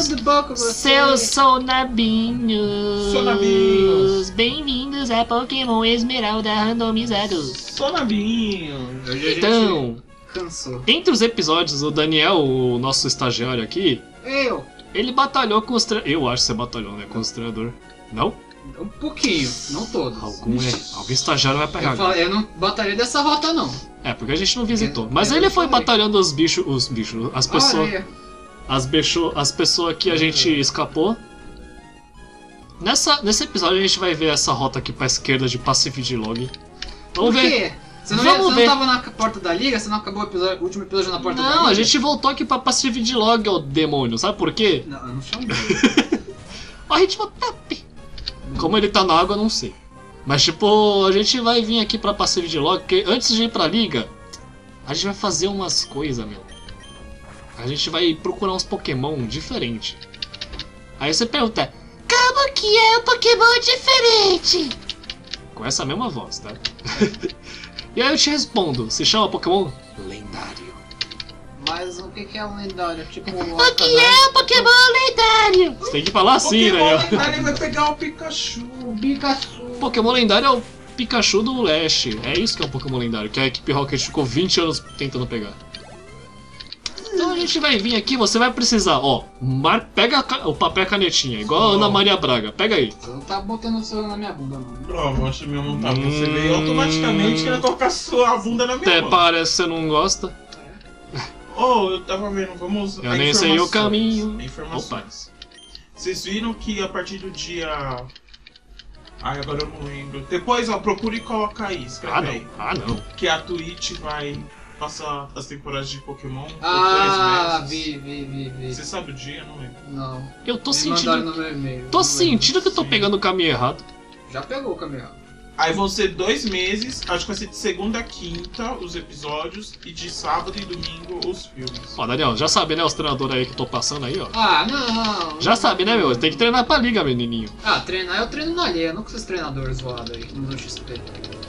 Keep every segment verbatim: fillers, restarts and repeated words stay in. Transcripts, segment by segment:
tudo bom com você? Seus sonabinhos. Sonabinhos. Bem-vindos a Pokémon Esmeralda randomizados. Sonabinhos. Hoje a gente Então, cansou. entre os episódios, o Daniel, o nosso estagiário aqui, Eu, ele batalhou com os treinadores. Eu acho que você batalhou, né? Com os treinadores. Não? um pouquinho, não todos. Algum, é, algum estagiário vai pegar. Eu, falei, eu não batalhei dessa rota não. É, porque a gente não visitou. Eu- Mas eu ele foi falei. batalhando os bichos. Os bichos. As pessoas. Olha, As, bicho, as pessoas que a gente escapou. Nessa, nesse episódio a gente vai ver essa rota aqui pra esquerda de Pacific Log. por Vamos ver. quê? Você não, Vamos você não ver. tava na porta da liga? Você não acabou o, episódio- o último episódio na porta da liga? Não, a gente voltou aqui pra Pacific Log, ô demônio. Sabe por quê? Não, eu não chamo dele. O ritmo top. Como ele tá na água, eu não sei. Mas tipo, a gente vai vir aqui pra Pacific Log, porque antes de ir pra liga, a gente vai fazer umas coisas, meu. A gente vai procurar uns Pokémon diferentes. Aí você pergunta, como que é um Pokémon diferente? Com essa mesma voz, tá? E aí eu te respondo, se chama Pokémon lendário. Mas o que que é um lendário? Tipo um O que é um Pokémon lendário? Você tem que falar assim, Pokémon né? lendário vai pegar o Pikachu. Pikachu. Pokémon lendário é o Pikachu do Leste. É isso que é um Pokémon lendário, que a equipe Rocket ficou vinte anos tentando pegar. Então a gente vai vir aqui, você vai precisar, ó, mar... pega a ca- o papel e a canetinha, igual a Ana Maria Braga, pega aí. Você não tá botando o seu na minha bunda, mano. Pronto, eu acho que meu não tá. Você Hum. veio automaticamente querendo tocar sua bunda na minha Até mão. parece que você não gosta. Oh, eu tava vendo, vamos. Eu a nem sei o informações, caminho. Informações. Vocês viram que a partir do dia. Ai, agora eu não lembro. Depois, ó, procura e coloca aí, escreve Ah aí. não, ah não. Que a Twitch vai passar as temporadas de Pokémon por Ah, dois meses. vi, vi, vi, vi. Você sabe o dia? Eu não lembro. Não. Eu tô Me mandaram sentindo. no meu e-mail. Tô não sentindo que eu tô Sim. pegando o caminho errado. lembro. Já pegou o caminhão. Aí vão ser dois meses, acho que vai ser de segunda a quinta os episódios e de sábado e domingo os filmes. Ó, Daniel, já sabe, né, os treinadores aí que eu tô passando aí, ó. Ah, não. Já sabe, né, meu? Tem que treinar pra liga, menininho. Ah, treinar eu treino na alheia, não com esses treinadores zoados aí que não dão X P.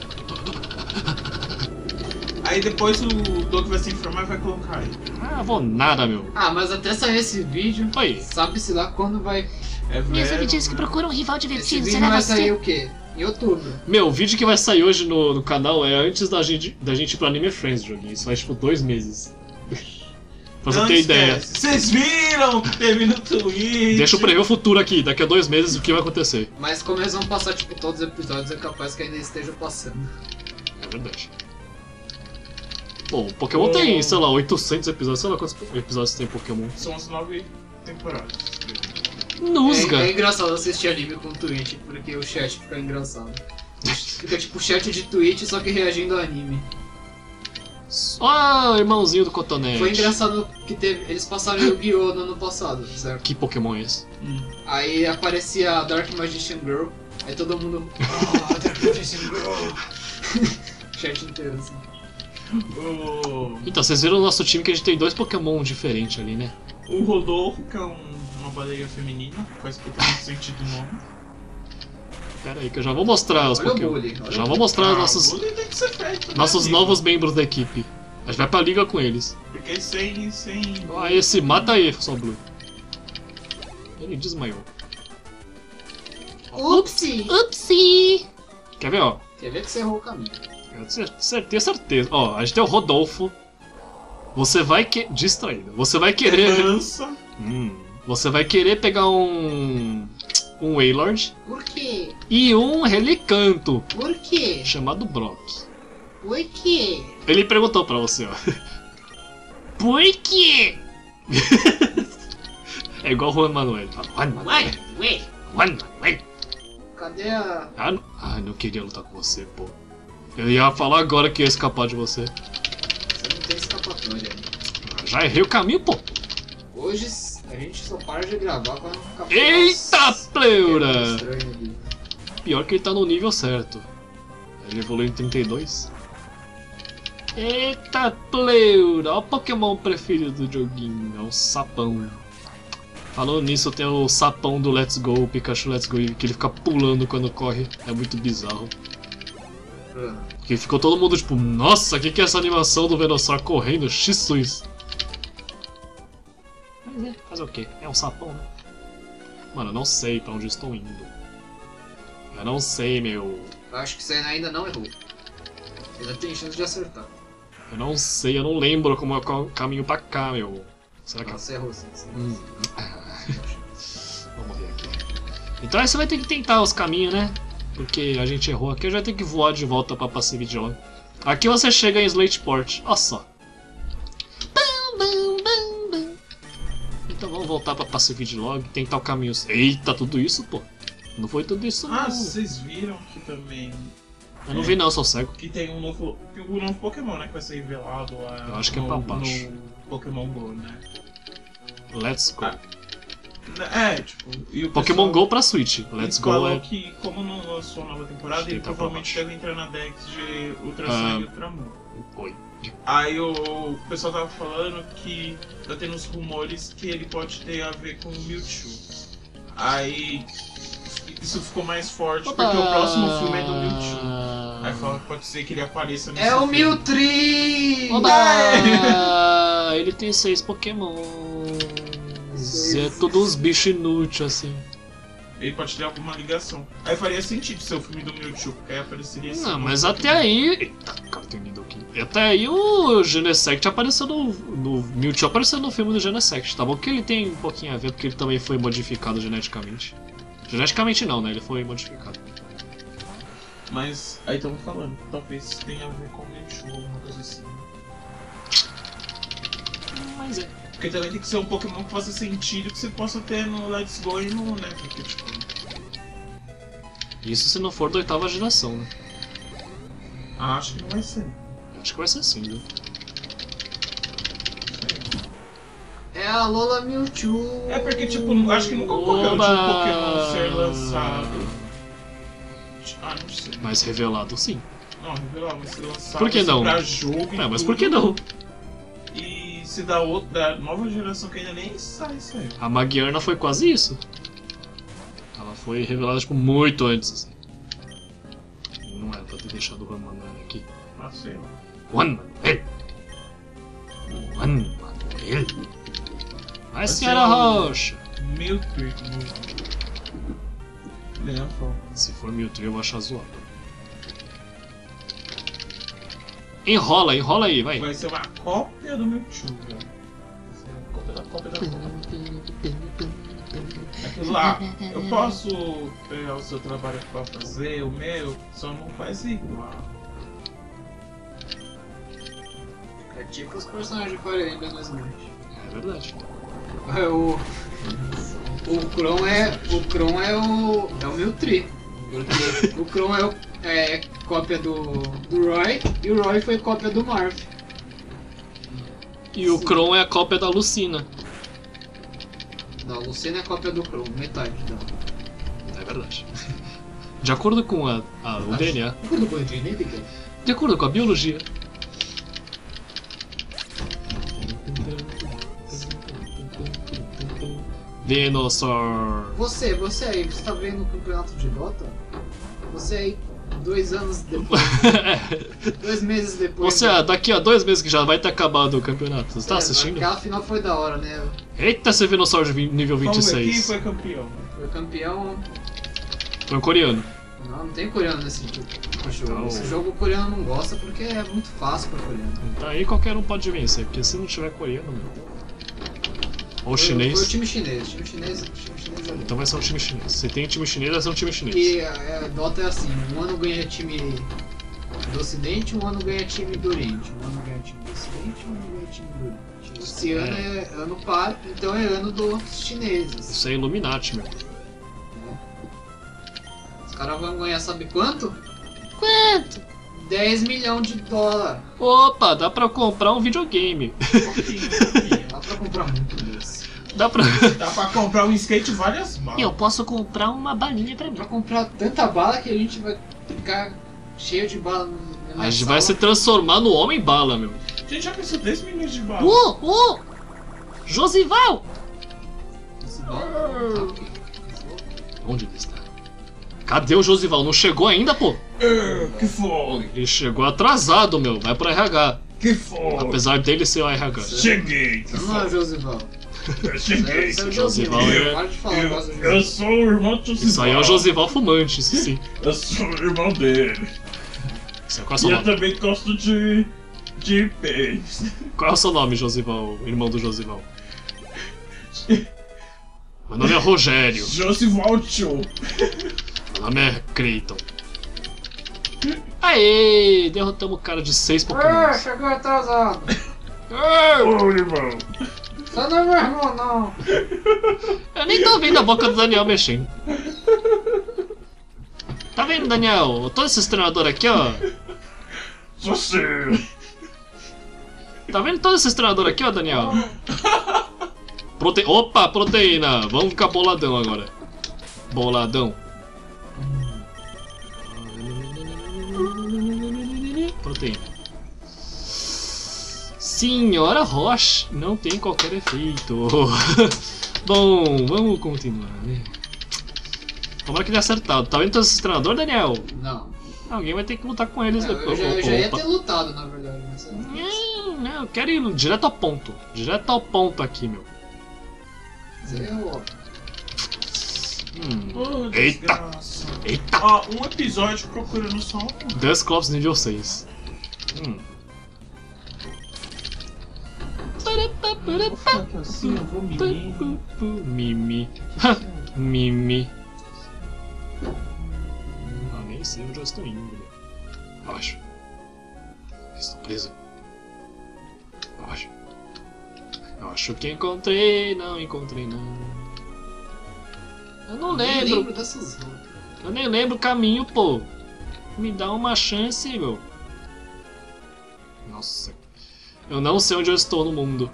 Aí depois o Doug vai se informar e vai colocar aí. Ah, vou nada, meu. Ah, mas até sair esse vídeo, Oi. sabe-se lá quando vai. É Minhas velho, disse que né? procura um rival Esse divertido, vídeo será vai você? sair o quê? Em outubro. Meu, o vídeo que vai sair hoje no, no canal é antes da gente, da gente ir pro Anime Friends, joguinho. Isso faz tipo dois meses. Pra você Não ter ideia. esquece. Vocês viram que teve no Twitch? Deixa eu prever o futuro aqui, daqui a dois meses o que vai acontecer. Mas como eles vão passar tipo todos os episódios, é capaz que ainda estejam passando. É verdade. Pô, o Pokémon tem, sei lá, oitocentos episódios, sei lá quantos episódios tem Pokémon. São as nove temporadas. Nusga! É, é engraçado assistir anime com Twitch, porque o chat fica engraçado. Fica tipo chat de Twitch, só que reagindo ao anime. Ah, irmãozinho do Cotonete. Foi engraçado que teve, eles passaram Yu-Gi-Oh! No ano passado, certo? Que Pokémon é esse? Hum. Aí aparecia a Dark Magician Girl, aí todo mundo. Ah, Dark Magician Girl! Chat inteiro assim. O, Então, vocês viram o nosso time que a gente tem dois Pokémon diferentes ali, né? o Rodolfo, que é um- uma baleia feminina, faz totalmente sentido o nome. Pera aí que eu já vou mostrar os Olha o Pokémon. bullying, olha Já o vou mostrar os Ah, nossos, bullying tem que ser feito, né, nossos amigo? novos membros da equipe. A gente vai pra liga com eles. Porque sem. sem... Ah, esse mata aí, só Blue. Ele desmaiou. Upsi! Upsi! Quer ver, ó? Quer ver que você errou o caminho. Eu tenho certeza, certeza. Ó, a gente tem o Rodolfo. Você vai que... Distraído. Você vai querer... Lança. Hum, você vai querer pegar um... Um Wailord Por quê? e um Relicanto, Por quê? chamado Brock. Por quê? Ele perguntou pra você, ó. Por quê? É igual o Juan Manuel. Juan Manuel. ué. Juan Manuel. Cadê a. Ah, não, ah, não queria lutar com você, pô. Eu ia falar agora que ia escapar de você. Você não tem escapatória. Já errei o caminho, pô. Hoje a gente só para de gravar quando ficar. Eita, Nossa, pleura! que estranho ali. Pior que ele tá no nível certo. Ele evoluiu em trinta e dois. Eita, pleura! Olha o Pokémon preferido do joguinho. É o sapão. Falando nisso, tem o sapão do Let's Go, o Pikachu Let's Go, que ele fica pulando quando corre. É muito bizarro. Ah, Porque ficou todo mundo tipo, nossa, o que, que é essa animação do Venusaur correndo? X-Suis. Mas é, fazer o quê? É um sapão, né? Mano, eu não sei pra onde eu estou indo. Eu não sei, meu. Eu acho que você ainda não errou. Ainda tem chance de acertar. Eu não sei, eu não lembro como é o caminho pra cá, meu. Será que... Ah, você errou sim. Você errou. Hum. Vamos ver aqui. Então aí você vai ter que tentar os caminhos, né? Porque a gente errou aqui, eu já tenho que voar de volta pra Pacific Log. Aqui você chega em Slateport, olha só. Então vamos voltar pra Pacific Log, tentar o caminho. Eita, tudo isso, pô. Não foi tudo isso, Ah, não. vocês viram que também. Eu não vi não, sou cego. Que tem um novo. Um novo Pokémon, né? Que vai ser revelado lá. Eu acho que é no, pra baixo. No Pokémon Go, né? Let's go. Ah, É, tipo. E o Pokémon pessoal- Go pra Switch. Let's e Go falou é. que, como não lançou a nova temporada, Acho que ele tá pra provavelmente baixo. deve entrar na Dex de Ultra Ah. Sun e Ultramon. Oi. Aí o, o pessoal tava falando que tá tendo uns rumores que ele pode ter a ver com o Mewtwo. Aí isso ficou mais forte porque o próximo filme é do Mewtwo. Aí fala que pode ser que ele apareça nesse É o filme. Mewtwo! Oba! Ele tem seis Pokémon. É todos uns bichos inúteis assim. Ele pode ter alguma ligação. Aí faria sentido ser o filme do Mewtwo, porque aí apareceria esse Não, novo mas Pokémon. até aí. Eita, cara, tem lido aqui. E até aí o Genesect apareceu no. no Mewtwo apareceu no filme do Genesect. Tá bom que ele tem um pouquinho a ver, porque ele também foi modificado geneticamente. Geneticamente não, né? Ele foi modificado. Mas aí estamos falando, talvez tenha a ver com o Mewtwo, alguma coisa assim. Mas é. Porque também tem que ser um Pokémon que faça sentido que você possa ter no Let's Go e no, né? Porque, tipo, Isso se não for da oitava geração, né? acho que não vai ser. Acho que vai ser assim, viu? É a Lola Mewtwo! É porque, tipo, acho que nunca ocorreu de um Oba! Pokémon ser lançado. Ah, não sei. Mas revelado sim. Não, revelar, mas ser lançado Por que assim, não? pra jogo e É, mas tudo. por que não? E se da outra, da nova geração que ainda nem sai isso aí. A Magiarna foi quase isso. Ela foi revelada, tipo, muito antes, assim. Não era pra ter deixado o Ramanuel aqui. Ah, sei lá. Juan Manuel! Juan Manuel! Vai, Vai senhora ser o- Rocha! Mewtwo no... Nem a forma. Se for Mewtwo, eu vou achar zoado. Enrola, enrola aí, vai. Vai ser uma cópia do Mewtwo, velho. Vai ser uma cópia da cópia da cópia. Aquilo lá, eu posso pegar o seu trabalho pra fazer o meu, só não faz igual. É tipo os personagens de Fire Emblem no Smash. É verdade. É, O. O Kron é. O Kron é o. É o Mewtwo. Porque o Kron é, o, é cópia do, do Roy e o Roy foi cópia do Marth. E o Kron é a cópia da Lucina. Não, o Lucina é cópia do Kron, metade dela. É verdade. De acordo com a, a- o D N A. Tudo bom, nem pequeno. De acordo com a biologia. Venusaur. Você, você aí, você tá vendo o campeonato de Dota? Você aí, dois anos depois, dois meses depois. Você, ah, daqui a dois meses que já vai ter acabado o campeonato. Você tá É, assistindo? Aquela final foi da hora, né? Eita, esse Venusaur de vi- nível vinte e Vamos ver quem seis. foi campeão. Foi campeão. Foi um coreano. Não, não tem coreano nesse jogo. Então- Esse jogo o coreano não gosta porque é muito fácil pra coreano. Então aí qualquer um pode vencer, porque se não tiver coreano, meu. Ou Foi- chinês. Foi o time chinês. O time chinês, o time chinês é bom. Então vai ser um time chinês. Se tem time chinês, vai ser um time chinês. E a Dota é assim, um ano ganha time do Ocidente, um ano ganha time do Oriente. Um ano ganha time do Ocidente, um ano ganha time do Oriente. Esse ano é ano par, então é ano dos chineses. Isso é Illuminati, meu. Os caras vão ganhar sabe quanto? Quanto? dez milhões de dólar. Opa, dá pra comprar um videogame. Um pouquinho, um pouquinho. Dá pra comprar muito desse. Dá pra. Dá pra comprar um skate várias balas. Eu posso comprar uma balinha pra Dá mim. pra comprar tanta bala que a gente vai ficar cheio de bala na A gente sala. vai se transformar no Homem-Bala, meu. A gente já pensou dez milhões de balas. Ô, ô! Josival! Esse bala não tá aqui. Onde ele está? Cadê o Josival? Não chegou ainda, pô? É, que foi? Ele chegou atrasado, meu. Vai pro R H. Que foi? Apesar dele ser o R H. Cheguei, que Não é o foi? Josival. Eu cheguei. Esse é o Josival Josival. é- Para de falar, Eu, gosto do eu Josival. sou o irmão do Josival. Isso aí é o Josival fumante, isso sim. Eu sou o irmão dele. Isso é- Qual é o seu E eu nome? também gosto de. de peixe. Qual é o seu nome, Josival, irmão do Josival? Meu nome é Rogério. Josival Tio. Meu nome é Creighton. Aê! Derrotamos o cara de seis Ah, Pokémon. chegou atrasado. Ô, irmão. Você não é meu irmão, não. Eu nem tô vendo a boca do Daniel mexendo. Tá vendo, Daniel? Todos esses treinadores aqui, ó. Você. Tá vendo todos esses treinadores aqui, ó, Daniel? Prote... Opa, proteína! Vamos ficar boladão agora. Boladão. Proteína. Senhora Roche, não tem qualquer efeito. Bom, vamos continuar, né? Tomara que dê acertado. Tá vendo todos esses treinadores, Daniel? Não. Alguém vai ter que lutar com eles É, eu, depois. já, eu já ia Opa. ter lutado, na verdade. Nessa... Não, não, eu quero ir direto ao ponto. Direto ao ponto aqui, meu. Você errou. Hum. Oh, Eita. desgraça. Eita! Ó, um episódio procurando só um. Dusclops nível seis. Hum. Vou ficar aqui assim, eu vou mimir. Mimi. Mimi. Ah, nem sei onde eu estou indo, né? Acho. Estou preso. Acho. Eu acho que encontrei. Não encontrei, não. Eu não Nem lembro. lembro dessas roupas. Eu nem lembro o caminho, pô. Me dá uma chance, meu. Nossa. Eu não sei onde eu estou no mundo.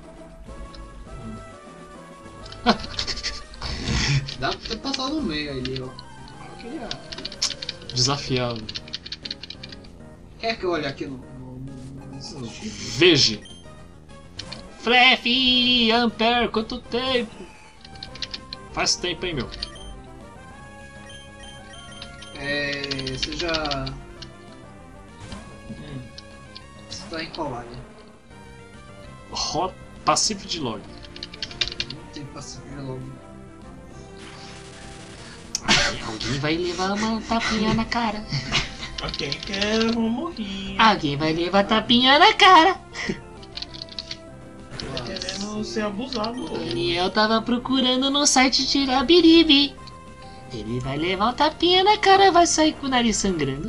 Dá pra ter passado no meio ali, ó. Eu queria desafiar. Quer que eu olhe aqui no. no, no nesse chifre? Veja. Flef, Ampere, quanto tempo? Faz tempo, hein, meu? É. Você já. Você tá em qual área? Hot Pacific de log. Não tem passivo logo. Alguém vai levar uma tapinha na cara. A quem quer, eu vou morrer. Alguém vai levar tapinha na cara. Tá querendo ser abusado. Daniel tava procurando no site Tirabiribi. Ele vai levar um tapinha na cara e vai sair com o nariz sangrando.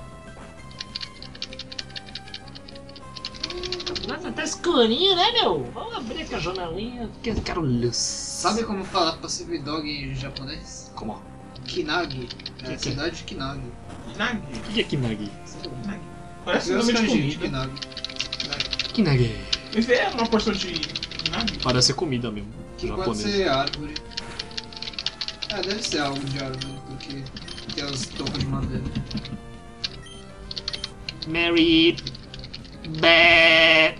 Nossa, tá escurinho, né, meu? Vamos abrir aqui a janelinha, porque eu quero luz. Sabe como fala Pacific Dog em japonês? Como? Kinagi. É Que a que é? cidade de Kinagi. Kinagi. O que é Kinagi? Parece Vê os nome de kanji de comida. Kinagi. Kinagi. Me vê uma porção de Kinagi. Parece comida mesmo. Que pode Japonesa. ser árvore. É, deve ser algo de árvore, porque tem as toucas de madeira. Mary. Bé.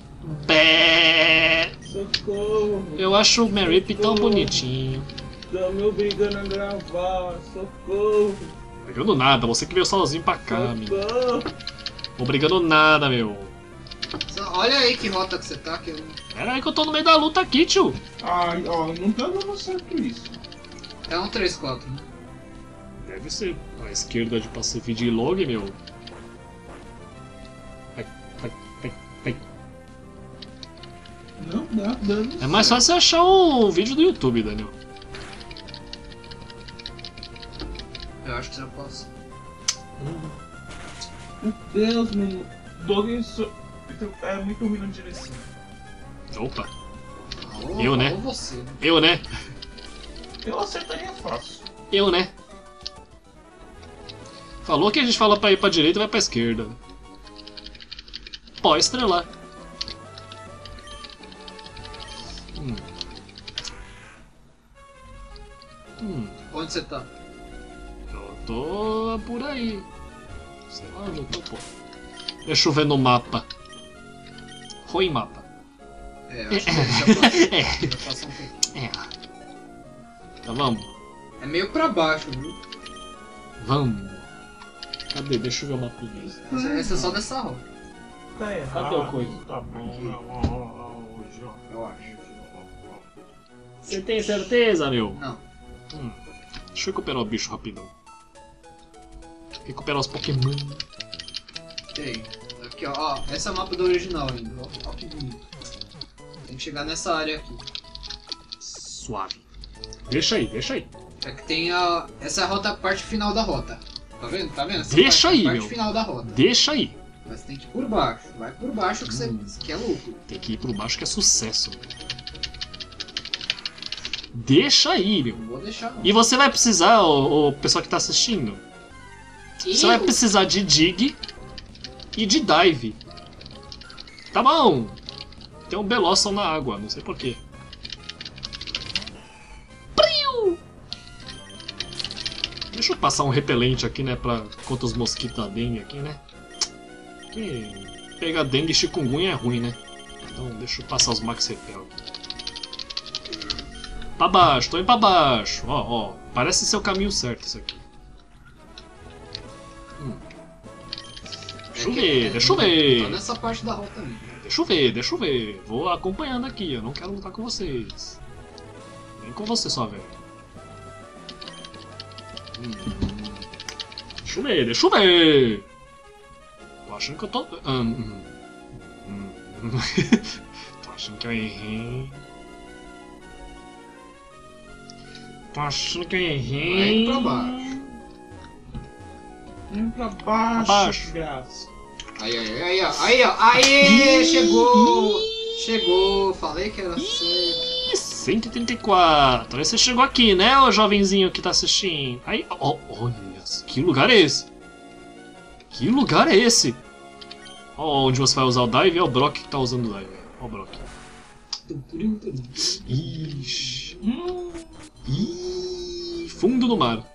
Bé. Socorro. Eu acho o Merip tão bonitinho. Tá me obrigando a gravar. Socorro. Obrigando nada, você que veio sozinho pra cá, meu. Socorro. Obrigando nada, meu. Só- Olha aí que rota que você tá, que eu não. Pera aí que eu tô no meio da luta aqui, tio. Ai, ó, não tá dando certo isso. É um três quatro, né? Deve ser a esquerda de Pacific de Log, meu. Ai, ai, ai, ai. Não dá dando É mais fácil achar o vídeo do YouTube, Daniel. Eu acho que já posso. Meu Deus, menino. Dog so- é muito ruim na direção. Opa, Ou, Eu, né? Ou você, né? eu né? Eu acertaria fácil. Eu né? Falou que a gente fala pra ir pra direita e vai pra esquerda. Pode estrelar. Hum. Hum. Onde você tá? Eu tô por aí. Sei lá onde eu tô, pô. Deixa eu ver no mapa. Ruim mapa. É, acho que já passou. É. Já passou um pouco. É. Então vamos. É meio pra baixo, viu? Vamos. Cadê? Deixa eu ver o mapinha. Essa, essa é só dessa rota, Tá errado. Cadê a coisa? Tá bom. Ó, ó, ó, hoje, ó. eu acho. Você tem certeza, meu? Não. Hum. Deixa eu recuperar o bicho rapidão. Recuperar os Pokémon. Tem. Aqui, ó, ó. Essa é a mapa do original ainda. Ó, ó que bonito. Tem que chegar nessa área aqui. Suave. Deixa aí, deixa aí. É que tem a. Essa é a rota, a parte final da rota. Tá vendo? Tá vendo? Essa Deixa parte, aí, a parte meu. final da rota. Deixa aí. Mas tem que ir por baixo. Vai por baixo que, você, Hum. que é louco. Tem que ir por baixo que é sucesso. Deixa aí, meu. Não vou deixar não. E você vai precisar, o, o pessoal que tá assistindo, você vai precisar de dig e de dive. Tá bom. Tem um Belosson na água, não sei porquê. Deixa eu passar um repelente aqui, né, pra, contra os mosquitos da dengue aqui, né? Porque pegar dengue e chikungunya é ruim, né? Então deixa eu passar os Max Repel aqui. Pra baixo, tô indo pra baixo. Ó, ó, parece ser o caminho certo isso aqui. Hum. Deixa eu ver, deixa eu Tá ver. nessa parte da rota aí. Deixa eu ver, deixa eu ver. Vou acompanhando aqui, eu não quero lutar com vocês. Nem com você só, velho. Hum. Deixa eu ver, deixa eu ver. Tô achando que eu tô. Hum, hum, hum. Tô achando que eu errei. Tô achando que eu errei. Vai pra baixo. Vem pra baixo, Abaixo. graça. Aí, aí, aí, ó. Aí, ó. Aê! Chegou! Chegou! Falei que era certo. Ih, cento e trinta e quatro. Aí você chegou aqui, né, ô jovenzinho que tá assistindo? Aí, ó, olha, que lugar é esse? Que lugar é esse? Ó, onde você vai usar o dive é o Brock que tá usando o dive. Ó o Brock. Ixi. Ih, fundo do mar.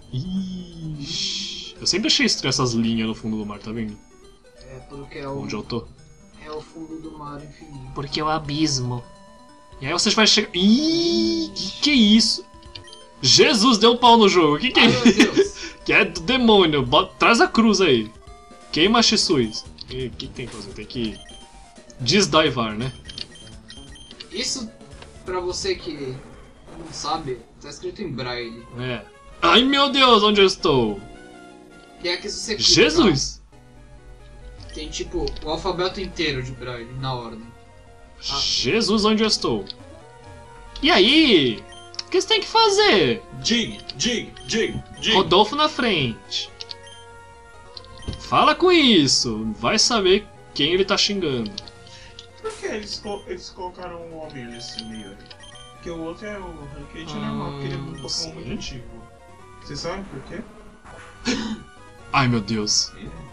Ixi. Eu sempre achei estranho essas linhas no fundo do mar, tá vendo? É porque é o, Onde eu tô. é o fundo do mar infinito. Porque é o abismo. E aí você vai chegar. Ih, que que é isso? Jesus deu um pau no jogo. Que que é Ai, meu Deus. Que é do demônio. Bota- traz a cruz aí. Queima Shisuis. O que, que tem que fazer? Tem que desdivar, né? Isso, pra você que não sabe, tá escrito em braille. É. Ai meu Deus, onde eu estou? E aqui se você clicar, Jesus! tem tipo o alfabeto inteiro de braille na ordem. Ah. Jesus, onde eu estou? E aí? O que você tem que fazer? Dig, dig, dig, dig. Rodolfo na frente. Fala com isso. Vai saber quem ele tá xingando. Por que eles, co- eles colocaram um homem nesse meio ali? Porque o outro é o Rancage Ah, normal, porque ele é um não Pokémon sei. muito antigo. Vocês sabem por quê? Ai meu Deus.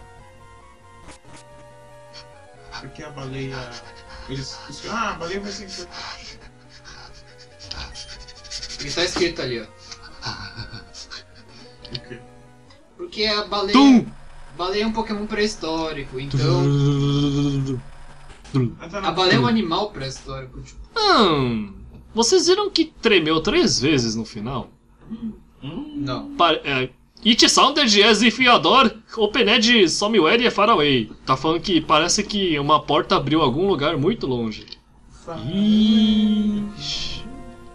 Porque a baleia. Eles. eles- Ah, a baleia vai ser importante. E tá escrito ali, ó. Por quê? Porque a baleia, Tum! baleia é um Pokémon pré-histórico, então Ah, tá na- a baleia é um animal pré-histórico. Tipo, Hum, vocês viram que tremeu três vezes no final? Hum? não. Pa- é, It sounded as if Yador opened somewhere far away. Tá falando que parece que uma porta abriu em algum lugar muito longe. Fa- Ixi.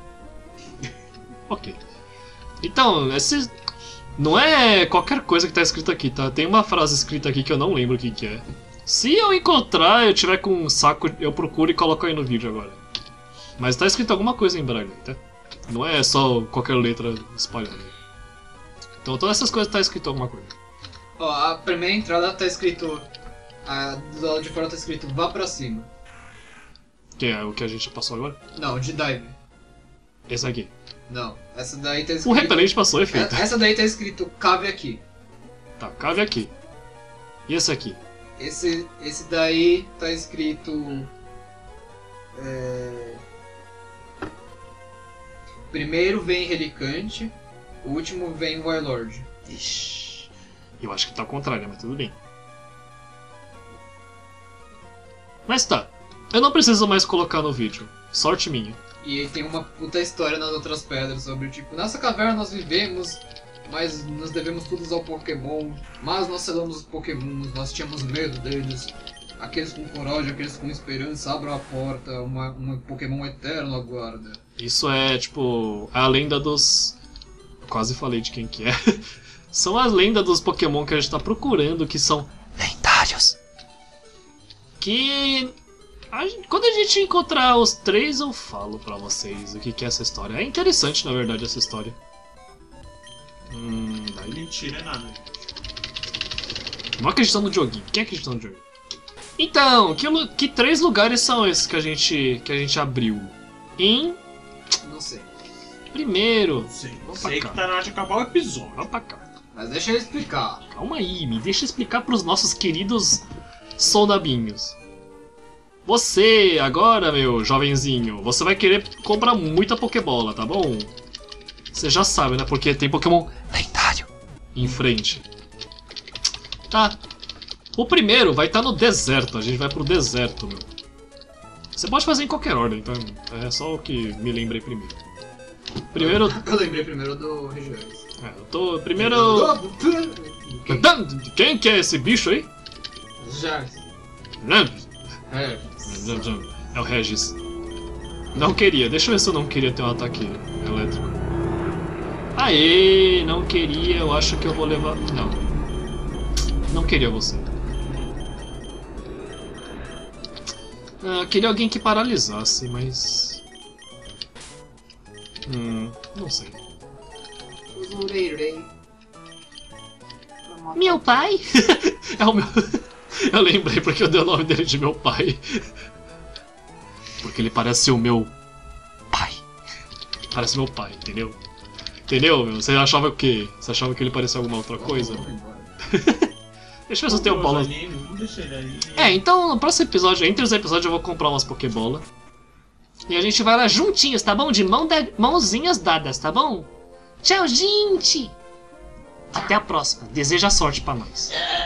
Ok. Então, esse não é qualquer coisa que tá escrito aqui, tá? Tem uma frase escrita aqui que eu não lembro o que que é. Se eu encontrar, eu tiver com um saco, eu procuro e coloco aí no vídeo agora. Mas tá escrito alguma coisa em braille, tá? Não é só qualquer letra espalhada. Então todas essas coisas tá escrito alguma coisa. Ó, a primeira entrada tá escrito. A, do lado de fora tá escrito vá pra cima. Que é o que a gente passou agora. Não, de dive. Esse aqui. Não. Essa daí tá O escrito. repelente passou, efeito. É- Essa daí tá escrito cave aqui. Tá, cave aqui. E esse aqui? Esse, esse daí tá escrito. É... Primeiro vem Relicante, o último vem Warlord. Ixi. Eu acho que tá ao contrário, mas tudo bem. Mas tá. Eu não preciso mais colocar no vídeo. Sorte minha. E aí tem uma puta história nas outras pedras sobre tipo, nessa caverna nós vivemos, mas nos devemos todos ao Pokémon, mas nós selamos os Pokémons, nós tínhamos medo deles. Aqueles com coragem, aqueles com esperança, abram a porta, uma, um Pokémon eterno aguarda. Isso é, tipo, a lenda dos... Quase falei de quem que é. São as lendas dos Pokémon que a gente tá procurando, que são lendários. Que... A gente, quando a gente encontrar os três, eu falo pra vocês o que, que é essa história. É interessante, na verdade, essa história. Hum, daí... Mentira, é nada. Não acreditou no joguinho. Quem acreditou no joguinho? Então, que, lu- que três lugares são esses que a gente, que a gente abriu? Em... Não sei. Primeiro... Não sei. Vamos pra Sei cá. que tá na hora de acabar o episódio. Vamos pra cá. Mas deixa eu explicar. Calma aí, me deixa explicar pros nossos queridos soldabinhos. Você, agora, meu jovenzinho, você vai querer comprar muita Pokébola, tá bom? Você já sabe, né? Porque tem Pokémon lendário em frente. Tá. O primeiro vai estar no deserto, a gente vai pro deserto, meu. Você pode fazer em qualquer ordem, tá? É só o que me lembrei primeiro. Primeiro... Eu lembrei primeiro do Regiões. É, eu tô... Primeiro... Quem? Quem que é esse bicho aí? Jars. É. É o Regis. Não queria, deixa eu ver se eu não queria ter um ataque elétrico. Aê, não queria, eu acho que eu vou levar... Não. Não queria você. Ah, queria alguém que paralisasse, mas... Hum, não sei. Meu pai? É o meu... Eu lembrei porque eu dei o nome dele de meu pai. Porque ele parece o meu pai. Parece meu pai, entendeu? Entendeu, meu? Você achava o quê? Você achava que ele parecia alguma outra coisa? Deixa eu ver se eu tenho bola. Vamos deixar ele aí. É, então no próximo episódio, entre os episódios, eu vou comprar umas Pokébola. E a gente vai lá juntinhos, tá bom? De mão da... mãozinhas dadas, tá bom? Tchau, gente! Até a próxima. Deseja sorte pra nós.